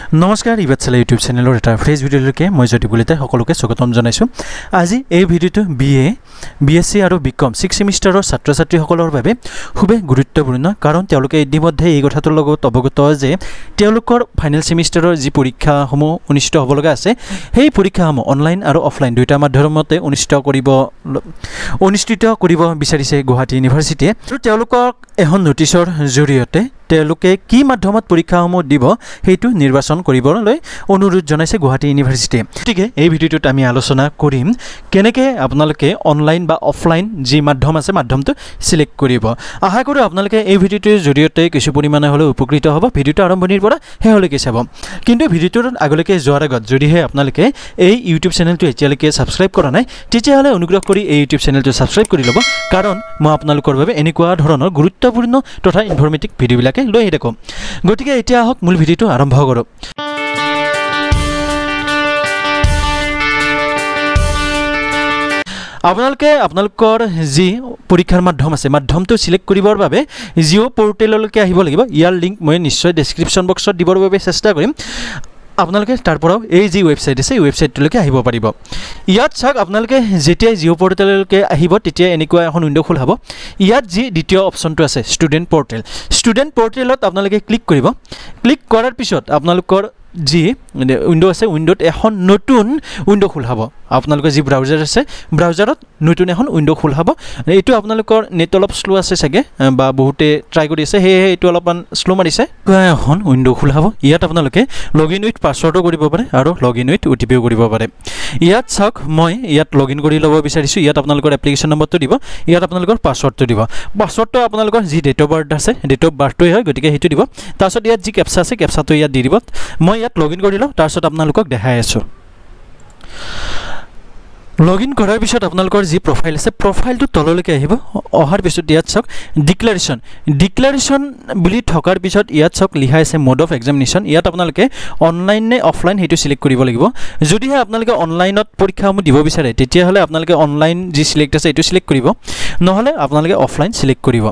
নমস্কাৰ e-PATHSHALA YouTube চেনেলৰ এটা ফ্ৰেছ ভিডিঅ'লৈকে মই জ্যোতি বুলিতে সকলোকে স্বাগতম জনাইছো। আজি এই ভিডিঅ'টো BA, BSc আৰু BCom 6 সেমিষ্টাৰৰ ছাত্ৰ-ছাত্ৰীসকলৰ বাবে খুব গুৰুত্বপূৰ্ণ কাৰণ তেওঁলোকে ইতিমধ্যে এই কথাটোৰ লগত অৱগত যে তেওঁলোকৰ ফাইনেল সেমিষ্টাৰৰ যি পৰীক্ষাসমূহ অনুষ্ঠিত হ'ব লগা আছে সেই পৰীক্ষাসমূহ অনলাইন আৰু অফলাইন দুইটা মাধ্যমতে অনুষ্ঠিত কৰিব বিচাৰিছে গুৱাহাটী ইউনিভাৰ্চিটিয়ে। আৰু তেওঁলোকক এখন নোটিছৰ জৰিয়তে তেওঁলোকে কি মাধ্যমত পৰীক্ষাসমূহ দিব সেইটো নিৰ্বাচন কৰিবলৈ অনুৰোধ জনাইছে গুৱাহাটী ইউনিভাৰ্চিটিয়ে। গতিকে এই ভিডিঅ'টোত আমি আলোচনা কৰিম কেনেকৈ আপোনালোকে অনলাইন বা অফলাইন যি মাধ্যম আছে মাধ্যমটো সিলেক্ট কৰিব। আশা কৰোঁ আপোনালোকে এই ভিডিঅ'টোৰ জৰিয়তে কিছু পৰিমাণে হ'লেও উপকৃত হ'ব। ভিডিঅ'টো আৰম্ভণিৰ পৰা শেষলৈকে চাব। কিন্তু ভিডিঅ'টোৰ আগলৈকে যোৱাৰ আগত যদিহে আপোনালোকে এই ইউটিউব চেনেলটো এতিয়ালৈকে ছাবস্ক্ৰাইব কৰা নাই তেতিয়াহ'লে অনুগ্ৰহ কৰি এই ইউটিউব চেনেলটো ছাবস্ক্ৰাইব কৰি ল'ব কাৰণ মই আপোনালোকৰ বাবে এনেকুৱা ধৰণৰ গুৰুত্বপূৰ্ণ তথা ইনফৰ্মেটিভ ভিডিঅ'বিলাক লৈ আহি থাকোঁ। গতিকে এতিয়া আহক মূল ভিডিঅ'টো আৰম্ভ কৰোঁ। আপোনালোকৰ যি পৰীক্ষাৰ মাধ্যম আছে মাধ্যমটো সিলেক্ট কৰিবৰ বাবে জিঅ' পৰ্টেললৈকে আহিব লাগিব। ইয়াৰ লিংক মই নিশ্চয় ডেছক্ৰিপশ্যন বক্সত দিবৰ বাবে চেষ্টা কৰিম। আপোনালোকে তাৰ পৰাও এই যি ৱেবছাইট আছে এই ৱেবছাইটলৈকে আহিব পাৰিব। ইয়াত চাওক আপোনালোকে যেতিয়া জিঅ' পৰ্টেললৈকে আহিব তেতিয়া এনেকুৱা এখন উইণ্ড' খোল হ'ব। ইয়াত যি দ্বিতীয় অপশ্যনটো আছে ষ্টুডেণ্ট পৰ্টেলত আপোনালোকে ক্লিক কৰিব। ক্লিক কৰাৰ পিছত আপোনালোকৰ যি উইণ্ড' আছে উইণ্ড'ত এখন নতুন উইণ্ড' খোল হ'ব। আপোনালোকৰ যি ব্ৰাউজাৰ আছে ব্ৰাউজাৰত নতুন এখন উইণ্ড' খোল হ'ব। এইটো আপোনালোকৰ নেট অলপ শ্ল' আছে চাগে বা বহুতে ট্ৰাই কৰি আছে সেয়েহে এইটো অলপমান শ্ল' মাৰিছে। এখন উইণ্ড' খোল হ'ব। ইয়াত আপোনালোকে লগ ইন উইথ পাছৱৰ্ডো কৰিব পাৰে আৰু লগ ইন উইথ OTPও কৰিব পাৰে। ইয়াত চাওক মই ইয়াত লগ ইন কৰি ল'ব বিচাৰিছোঁ। ইয়াত আপোনালোকৰ এপ্লিকেশ্যন নম্বৰটো দিব, ইয়াত আপোনালোকৰ পাছৱৰ্ডটো দিব। পাছৱৰ্ডটো আপোনালোকৰ যি ডেট অফ বাৰ্থ আছে ডেট অফ বাৰ্থটোৱে হয় গতিকে সেইটো দিব। তাৰপিছত ইয়াত যি কেপচা আছে কেপচাটো ইয়াত দি দিব। মই ইয়াত লগ ইন কৰি লওঁ তাৰপিছত আপোনালোকক দেখাই আছোঁ। লগ ইন কৰাৰ পিছত আপোনালোকৰ যি প্ৰফাইল আছে প্ৰফাইলটো তললৈকে আহিব। অহাৰ পিছত ইয়াত চাওক ডিক্লাৰেশ্যন বুলি থকাৰ পিছত ইয়াত চাওক লিখা আছে মোড অফ এক্সামিনেশ্যন। ইয়াত আপোনালোকে অনলাইন নে অফলাইন সেইটো সিলেক্ট কৰিব লাগিব। যদিহে আপোনালোকে অনলাইনত পৰীক্ষাসমূহ দিব বিচাৰে তেতিয়াহ'লে আপোনালোকে অনলাইন যি সিলেক্ট আছে এইটো সিলেক্ট কৰিব, নহ'লে আপোনালোকে অফলাইন সিলেক্ট কৰিব।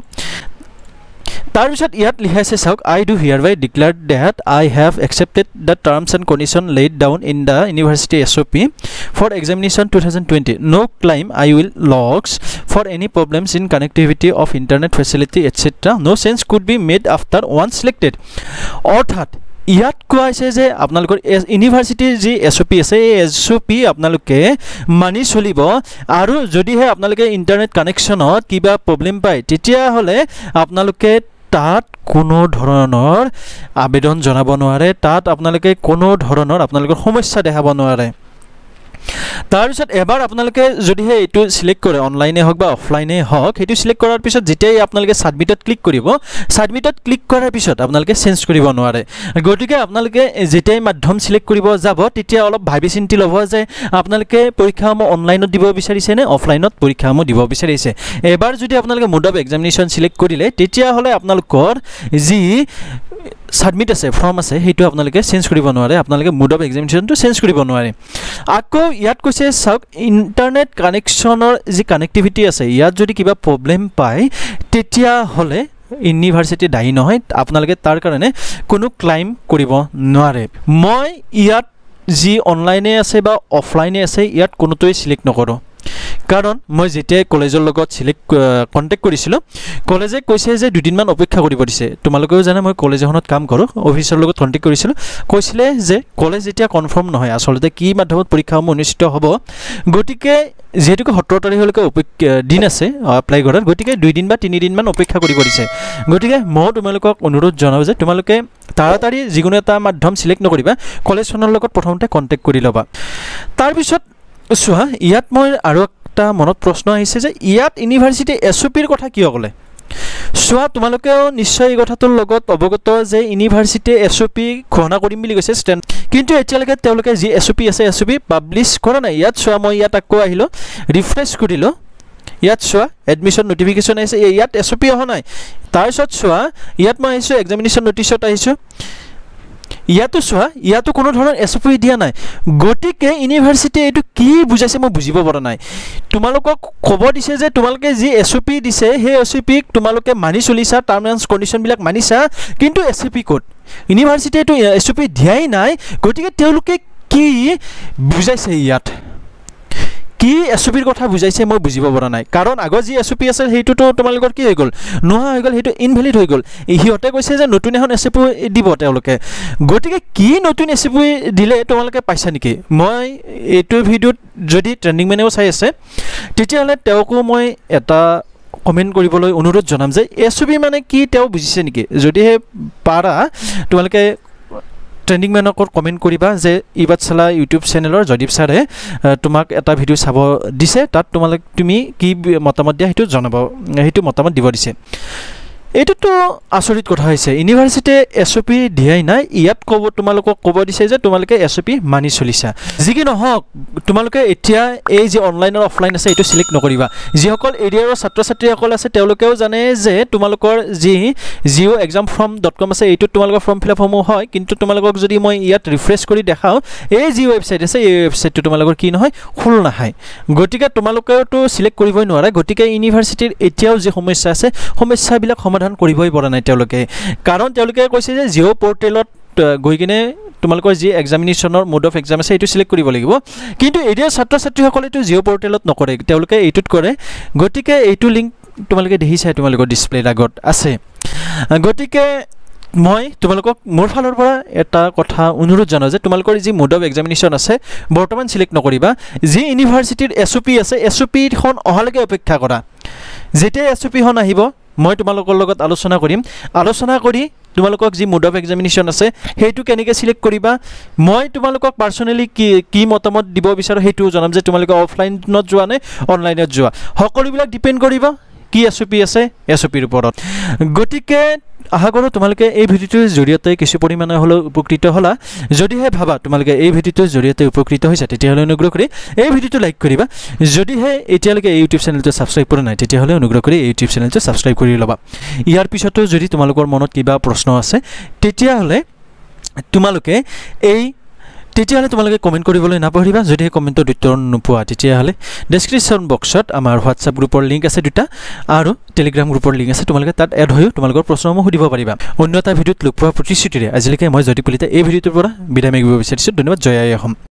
তাৰপিছত ইয়াত লিখা আছে চাওক I do hereby declare that I have accepted the terms and condition laid down in the university SOP for examination 2020 no claim I will lodge for any problems in connectivity of internet facility etcetera no change could be made after one selected. অৰ্থাৎ ইয়াত কোৱা হৈছে যে আপোনালোকৰ ইউনিভাৰ্চিটিৰ যি SOP আছে এই SOP আপোনালোকে মানি চলিব আৰু যদিহে আপোনালোকে ইণ্টাৰনেট কানেকশ্যনত কিবা প্ৰব্লেম পায় তেতিয়াহ'লে আপোনালোকে তাত কোনো ধৰণৰ আবেদন জনাব নোৱাৰে, তাত আপোনালোকে কোনো ধৰণৰ আপোনালোকৰ সমস্যা দেখাব নোৱাৰে। তাৰপিছত এবাৰ আপোনালোকে যদিহে এইটো সিলেক্ট কৰে অনলাইনে হওক বা অফলাইনে হওক সেইটো সিলেক্ট কৰাৰ পিছত যেতিয়াই আপোনালোকে ছাবমিটত ক্লিক কৰিব ছাবমিটত ক্লিক কৰাৰ পিছত আপোনালোকে চেঞ্জ কৰিব নোৱাৰে। গতিকে আপোনালোকে যেতিয়াই মাধ্যম সিলেক্ট কৰিব যাব তেতিয়া অলপ ভাবি চিন্তি ল'ব যে আপোনালোকে পৰীক্ষাসমূহ অনলাইনত দিব বিচাৰিছে নে অফলাইনত পৰীক্ষাসমূহ দিব বিচাৰিছে। এবাৰ যদি আপোনালোকে মোড অফ এক্সামিনেশ্যন সিলেক্ট কৰিলে তেতিয়াহ'লে আপোনালোকৰ যি ছাবমিট আছে ফৰ্ম আছে সেইটো আপোনালোকে চেঞ্জ কৰিব নোৱাৰে, আপোনালোকে মোড অফ এক্সামিনেশ্যনটো চেঞ্জ কৰিব নোৱাৰে। আকৌ ইয়াত কৈছে চাওক ইণ্টাৰনেট কানেকশ্যনৰ যি কানেক্টিভিটি আছে ইয়াত যদি কিবা প্ৰব্লেম পায় তেতিয়াহ'লে ইউনিভাৰ্চিটি দায়ী নহয়, আপোনালোকে তাৰ কাৰণে কোনো ক্লাইম কৰিব নোৱাৰে। মই ইয়াত যি অনলাইনে আছে বা অফলাইনে আছে ইয়াত কোনোটোৱে সিলেক্ট নকৰোঁ কাৰণ মই যেতিয়াই কলেজৰ লগত কণ্টেক্ট কৰিছিলোঁ কলেজে কৈছে যে দুদিনমান অপেক্ষা কৰিব দিছে। তোমালোকেও জানে মই কলেজ এখনত কাম কৰোঁ, অফিচৰ লগত কণ্টেক্ট কৰিছিলোঁ, কৈছিলে যে কলেজ যেতিয়া কনফাৰ্ম নহয় আচলতে কি মাধ্যমত পৰীক্ষাসমূহ অনুষ্ঠিত হ'ব গতিকে যিহেতুকে 17 তাৰিখলৈকে দিন আছে এপ্লাই কৰাৰ গতিকে 2 দিন বা 3 দিনমান অপেক্ষা কৰিব দিছে। গতিকে মই তোমালোকক অনুৰোধ জনাওঁ যে তোমালোকে তাড়াতাড়ি যিকোনো এটা মাধ্যম সিলেক্ট নকৰিবা, কলেজখনৰ লগত প্ৰথমতে কণ্টেক্ট কৰি ল'বা। তাৰপিছত চোৱা ইয়াত মই আৰু এটা মনত প্ৰশ্ন আহিছে যে ইয়াত ইউনিভাৰ্চিটি SOPৰ কথা কিয় ক'লে। চোৱা তোমালোকেও নিশ্চয় এই কথাটোৰ লগত অৱগত যে ইউনিভাৰ্চিটিয়ে SOP ঘোষণা কৰিম বুলি কৈছে কিন্তু এতিয়ালৈকে তেওঁলোকে যি SOP আছে SOP পাব্লিছ কৰা নাই। ইয়াত চোৱা মই ইয়াত আকৌ আহিলোঁ ৰিফ্ৰেছ কৰিলোঁ, ইয়াত চোৱা এডমিশ্যন নটিফিকেশ্যন আহিছে, ইয়াত SOP অহা নাই। তাৰপিছত চোৱা ইয়াত মই আহিছোঁ এক্সামিনেশ্যন নটিছত আহিছোঁ, ইয়াতো চোৱা ইয়াতো কোনো ধৰণৰ এছঅপি দিয়া নাই গতিকে ইউনিভাৰ্চিটি এইটো কি বুজাইছে মই বুজিব পৰা নাই তোমালোকক ক'ব দিছে যে তোমালোকে যি এছঅপি দিছে সেই এছঅপিক তোমালোকে মানি চলিছা টাৰ্ম এণ্ড কণ্ডিশ্যনবিলাক মানিছা কিন্তু এছঅপি ক'ত ইউনিভাৰ্চিটিয়ে এইটো এছঅপি দিয়াই নাই গতিকে তেওঁলোকে কি বুজাইছে ইয়াত কি এছঅপিৰ কথা বুজাইছে মই বুজিব পৰা নাই কাৰণ আগৰ যি এছঅপি আছে সেইটোতো তোমালোকৰ কি হৈ গ'ল নোহোৱা হৈ গ'ল সেইটো ইনভেলিড হৈ গ'ল সিহঁতে কৈছে যে নতুন এখন এছঅপি দিব তেওঁলোকে গতিকে কি নতুন এছঅপি দিলে তোমালোকে পাইছা নেকি মই এইটো ভিডিঅ'ত যদি ট্ৰেণ্ডিং মেনেও চাই আছে তেতিয়াহ'লে তেওঁকো মই এটা কমেণ্ট কৰিবলৈ অনুৰোধ জনাম যে এছঅপি মানে কি তেওঁ বুজিছে নেকি যদিহে পাৰা তোমালোকে ট্ৰেণ্ডিং মেনকত কমেণ্ট কৰিবা যে ই-পাঠশালা ইউটিউব চেনেলৰ জয়দীপ ছাৰে তোমাক এটা ভিডিঅ' চাব দিছে তাত তুমি কি মতামত দিয়া সেইটো জনাব সেইটো মতামত দিব দিছে এইটোতো আচৰিত কথা হৈছে ইউনিভাৰ্চিটিয়ে এছঅপি দিয়াই নাই ইয়াত তোমালোকক ক'ব দিছে যে তোমালোকে এছঅপি মানি চলিছা যি কি নহওক তোমালোকে এতিয়া এই যে অনলাইন আৰু অফলাইন আছে এইটো চিলেক্ট নকৰিবা যিসকল এৰিয়াৰৰ ছাত্ৰ ছাত্ৰীসকল আছে তেওঁলোকেও জানে যে তোমালোকৰ যি geoexamform.com আছে এইটোত তোমালোকৰ ফৰ্ম ফিল আপসমূহ হয় কিন্তু তোমালোকক যদি মই ইয়াত ৰিফ্ৰেছ কৰি দেখাওঁ এই যি ৱেবছাইট আছে এই ৱেবছাইটটো তোমালোকৰ কি নহয় খোল নাখায় গতিকে তোমালোকেওতো চিলেক্ট কৰিবই নোৱাৰে গতিকে ইউনিভাৰ্চিটিৰ এতিয়াও যি সমস্যা আছে সমস্যাবিলাক সমাধান কৰিবই পৰা নাই তেওঁলোকে কাৰণ তেওঁলোকে কৈছে যে জিঅ' পৰ্টেলত গৈ কিনে তোমালোকৰ যি এক্সামিনেশ্যনৰ মোড অফ এক্সাম আছে এইটো চিলেক্ট কৰিব লাগিব কিন্তু এৰিয়াৰ ছাত্ৰ ছাত্ৰীসকলেতো জিঅ' পৰ্টেলত নকৰে তেওঁলোকে এইটোত কৰে গতিকে এইটো লিংক তোমালোকে দেখিছাই তোমালোকৰ ডিছপ্লেৰ আগত আছে গতিকে মই তোমালোকক মোৰ ফালৰ পৰা এটা কথা অনুৰোধ জনাওঁ যে তোমালোকৰ যি মোড অফ এক্সামিনেশ্যন আছে বৰ্তমান চিলেক্ট নকৰিবা যি ইউনিভাৰ্চিটিৰ এছঅপি আছে এছঅপিখন অহালৈকে অপেক্ষা কৰা যেতিয়া এছঅপিখন আহিব মই তোমালোকৰ লগত আলোচনা কৰি তোমালোকক যি মোড অফ এক্সামিনেশ্যন আছে সেইটো কেনেকৈ চিলেক্ট কৰিবা মই তোমালোকক পাৰ্চনেলি কি মতামত দিব বিচাৰোঁ সেইটোও জনাম যে তোমালোকে অফলাইনত যোৱা নে অনলাইনত যোৱা সকলোবিলাক ডিপেণ্ড কৰিব কি এছঅপি আছে এছঅপিৰ ওপৰত গতিকে আশা কৰোঁ তোমালোকে এই ভিডিঅ'টোৰ জৰিয়তে কিছু পৰিমাণে হ'লেও উপকৃত হ'লা যদিহে ভাবা তোমালোকে এই ভিডিঅ'টোৰ জৰিয়তে উপকৃত হৈছা তেতিয়াহ'লে অনুগ্ৰহ কৰি এই ভিডিঅ'টো লাইক কৰিবা যদিহে এতিয়ালৈকে এই ইউটিউব চেনেলটো ছাবস্ক্ৰাইব কৰা নাই তেতিয়াহ'লে অনুগ্ৰহ কৰি এই ইউটিউব চেনেলটো ছাবস্ক্ৰাইব কৰি ল'বা ইয়াৰ পিছতো যদি তোমালোকৰ মনত কিবা প্ৰশ্ন আছে তেতিয়াহ'লে তোমালোকে কমেণ্ট কৰিবলৈ নাপাহৰিবা যদিহে কমেণ্টত উত্তৰ নোপোৱা তেতিয়াহ'লে ডেছক্ৰিপশ্যন বক্সত আমাৰ হোৱাটছআপ গ্ৰুপৰ লিংক আছে দুটা আৰু টেলিগ্ৰাম গ্ৰুপৰ লিংক আছে তোমালোকে তাত এড হৈও তোমালোকৰ প্ৰশ্নসমূহ সুধিব পাৰিবা অন্য এটা ভিডিঅ'ত লগ পোৱা প্ৰতিশ্ৰুতিৰে আজিলৈকে মই জ্যোতি কলিতা এই ভিডিঅ'টোৰ পৰা বিদায় মাগিব বিচাৰিছোঁ ধন্যবাদ জয় আই অসম